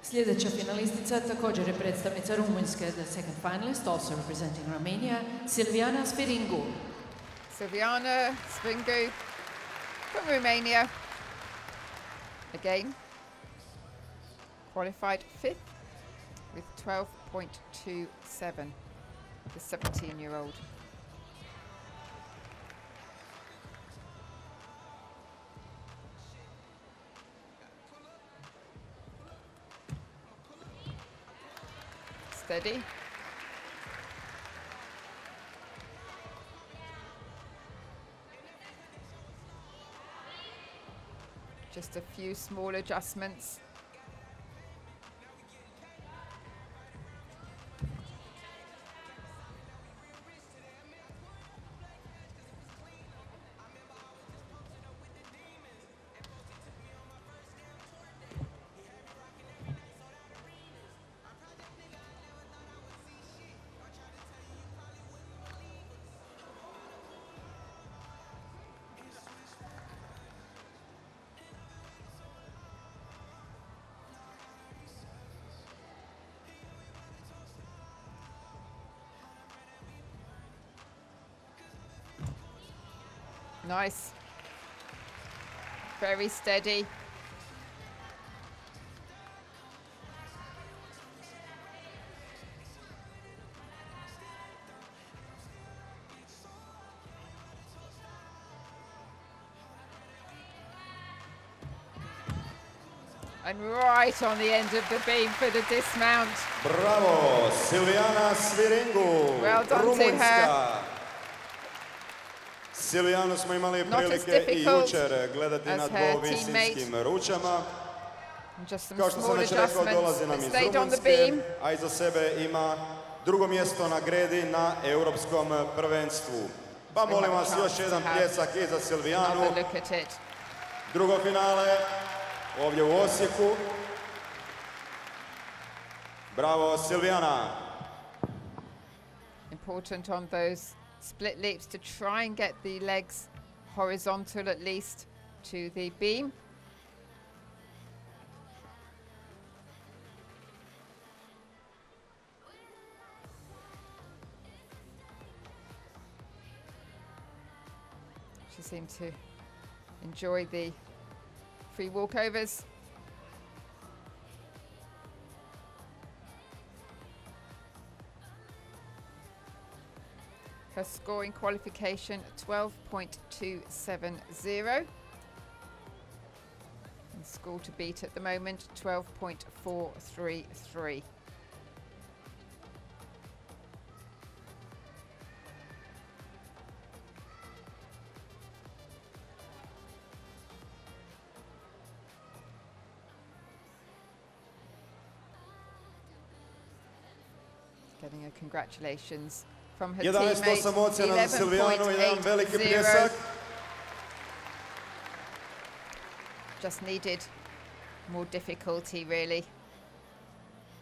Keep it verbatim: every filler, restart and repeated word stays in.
Sljedeća finalistica također je predstavnica Rumunjske, the second finalist, also representing Romania, Silviana Sviringu. Silviana Sviringu from Romania. Again, qualified fifth with twelve point two seven, the seventeen-year-old. Steady. Just a few small adjustments. Nice. Very steady. And right on the end of the beam for the dismount. Bravo, Silviana Sviringu. Well done Rumunjska. to her. Silvijanu smo imali prilike i jučer gledati na dvovisinskim ručama. Kao što sam već rekao, dolazi nam iz Rumunjske, a iza sebe ima drugo mjesto na gredi na europskom prvenstvu. Pa molim vas još jedan pljesak i za Silvijanu. Drugo finale ovdje u Osijeku. Bravo, Silvijana. Important on those split leaps to try and get the legs horizontal at least to the beam. She seemed to enjoy the free walkovers. Her scoring qualification, twelve point two seven zero. And score to beat at the moment, twelve point four three three. Getting a congratulations from her teammate, eleven point eight zero. Just needed more difficulty, really.